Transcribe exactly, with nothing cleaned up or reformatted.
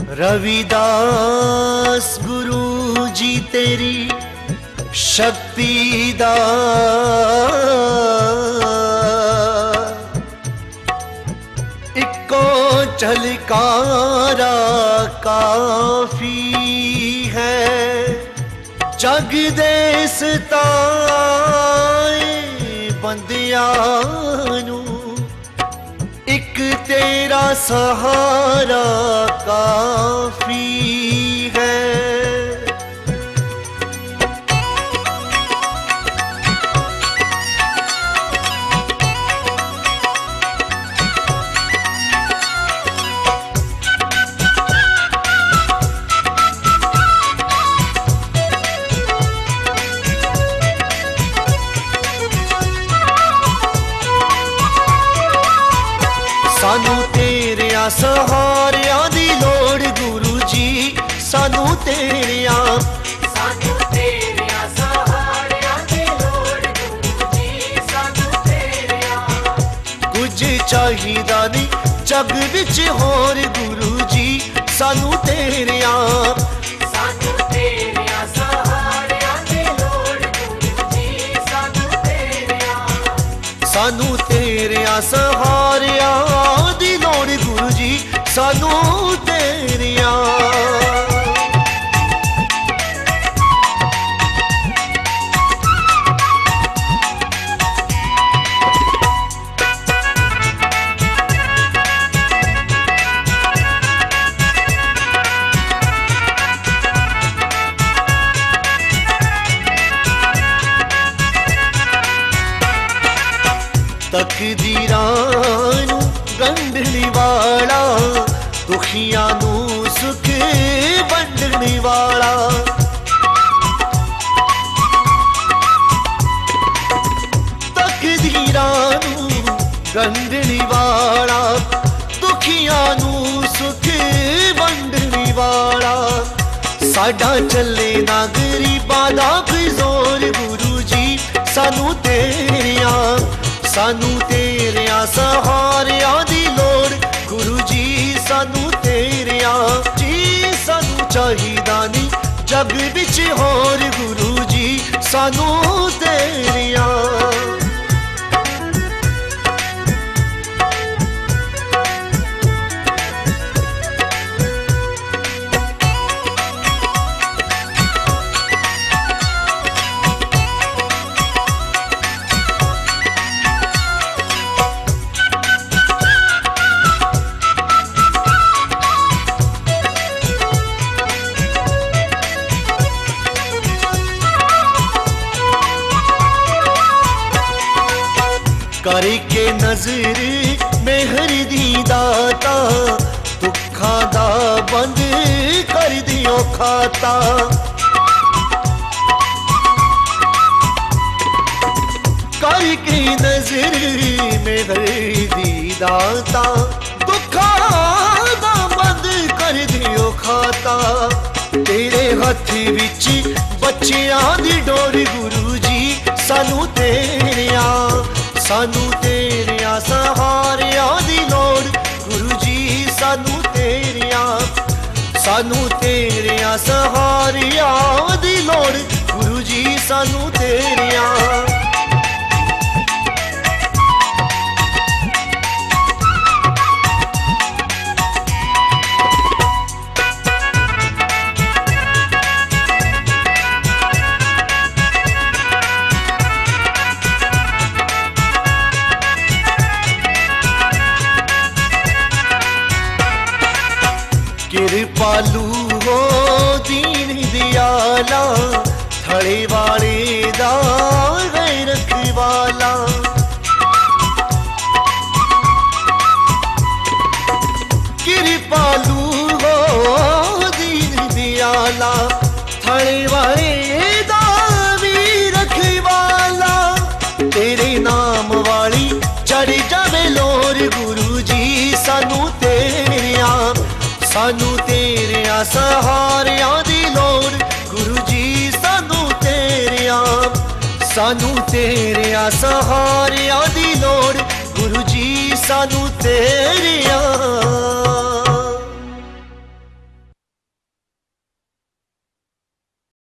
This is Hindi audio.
रविदास गुरु जी तेरी शक्ति दा इको झलकारा काफी है। जग दे सताए बंदियां नू एक तेरा सहारा काफी है। सानू तेरिया सहारिया दी लोड़ गुरु जी, सानू तेरिया सानू तेरिया सहारिया दी लोड़ गुरु जी, सानू तेरिया कुछ चाहिदा नहीं जग विच होर गुरु जी, सानू तेरिया सानू तेरिया सहारिया दी लोड़ गुरु जी, सानू तेरिया सानू तेरिया सहारिया दी लोड़ गुरु जी, सानू तेरिया। तकदीरां नू गंढने वाला, दुखियां नू सुख वंडने वाला, तकदीरां नू गंढने वाला, दुखियां नू सुख वंडने वाला। साडा चले ना गरीबां दा कोई जोर गुरु जी, सानू तेरिया सानू तेरिया सहारिया दी लोड़ गुरु जी, सानू तेरिया जी। सानू चाहिदा नहीं जग विच होर गुरु जी, सानू तेरिया। करके नजर मेहर दी दाता, दुखा दा बंद कर दियो खाता। करके नजर मेहर दी दाता, दुखा दा बंद कर दियो खाता। तेरे हथ विच बच्चियां दी डोर गुरु जी, सानू तेरिया सानू तेरिया सहारिया दी लोड़ गुरु जी, सानू तेरिया सानू तेरिया सहारिया दी लोड़ गुरु जी, सानू तेरिया। कृपालू हो दीन दयाला, थड़े वाले दा रखवाला। कृपालू हो दीन दयाला, थड़े वाले दा भी रखवाला। तेरे नाम वाली चढ़ जावे लोर गुरु जी, सानू तेरिया सानू तेरिया सहारिया दी लोड़ गुरु जी, सानू तेरिया सानू तेरिया सहारिया दी लोड़ गुरु जी, सानू तेरिया।